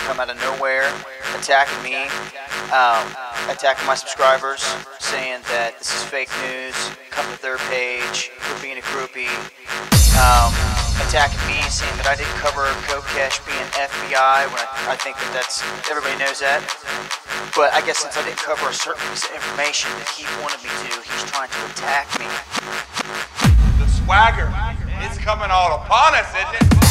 come out of nowhere, attacking me, attacking my subscribers, saying that this is fake news, come to their page, quit being a groupie, attacking me, saying that I didn't cover Kokesh being FBI, when I think that that's, everybody knows that. But I guess since I didn't cover a certain piece of information that he wanted me to, he's trying to attack me. The swagger is coming all upon us, isn't it?